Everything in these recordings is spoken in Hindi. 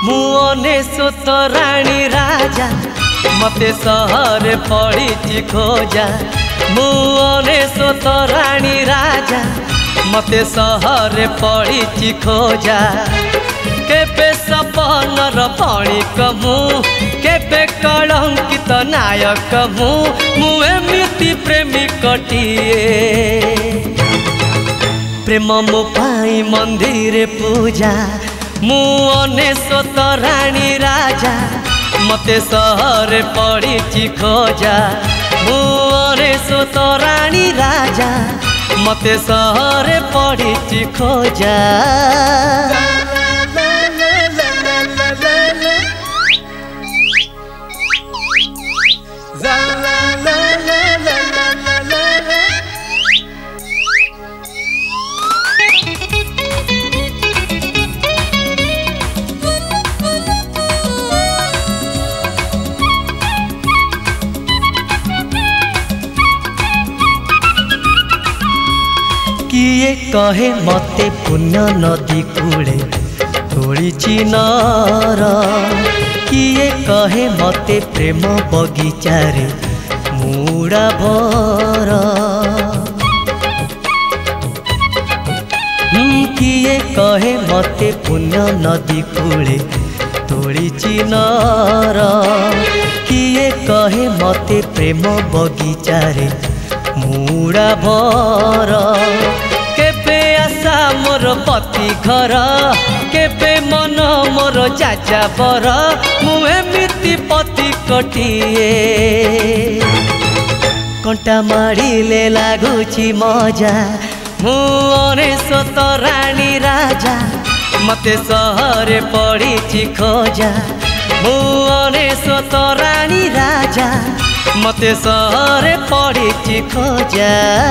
मु अनेशत राणी राजा मते सहर पड़ी खोजा। मु अनेशत राणी राजा मते सहर पड़ी खोजा। केबे सपनर पणिक मु केबे कलंकित नायक मु एमिति प्रेमिकटिए। प्रेम मो पाई मंदिर पूजा मु अनेशत राणी राजा मते सहर पड़ी खोजा। मु अनेशत राणी राजा मते सहर पड़ी खोजा। किए कहे मते पुण्य नदी कूले तोड़ी नर। किए कहे मते प्रेम बगीचारे मुड़ा भर। किए कहे मते पुण्य नदी कूले तोड़ी नर। किए कहे मते प्रेम बगीचारे मुड़ा भर। केबे आशा मोर पति घर केबे मन मोर जाजा बर मु एमिति पति कटिए। कंटा मारिले लागुची मजा मु अनेशत राणी राजा मते सहर पड़ी खोजा। मु अनेशत राणी राजा मते सहर पड़ी खोजा।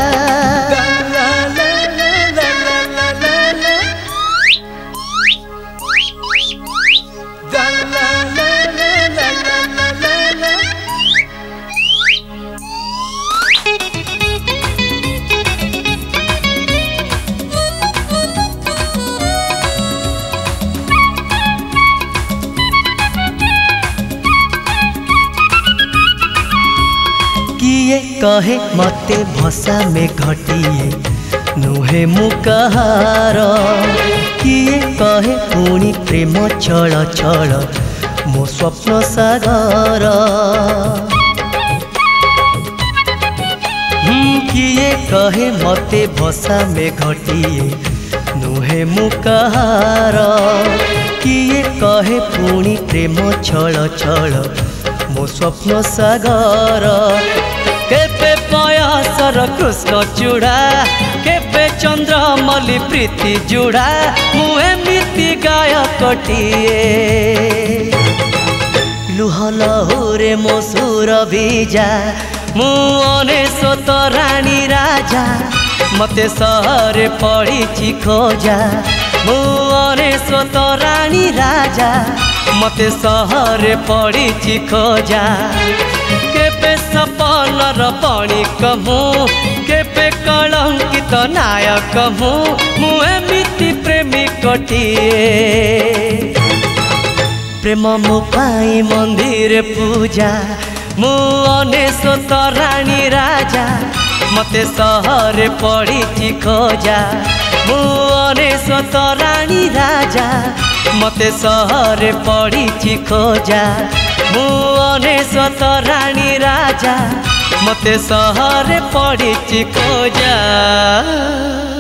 किए कहे मते भसा में घटिए नुहे मुकार। किए कहे पुणी प्रेम छल छल मो स्वप्न सागर। किए कहे मते भसा में घटिए नुहे मुकार। किए कहे पुणी प्रेम छल छल मो स्वप्न सागर। केबे पयासर कृष्ण चूड़ा केबे चंद्रमल्ली प्रीति जुड़ा मु एमिति गायकटिए। लुह लहुरे मो सुर बीजा मु अनेशत राणी राजा मते सहर पड़ी खोजा। मु अनेशत राणी राजा मते सहर पड़ी खोजा। केबे सपनर पणिक मु केबे कलंकित नायक मु एमिति प्रेमिकटिए। प्रेम मो पाई मंदिर पूजा मु अनेशत राणी राजा मते सहर पड़ी खोजा। मु अनेशत राणी राजा मते सहर पड़ी खोजा। मु अनेशत राणी राजा मते सहर पड़ी खोजा।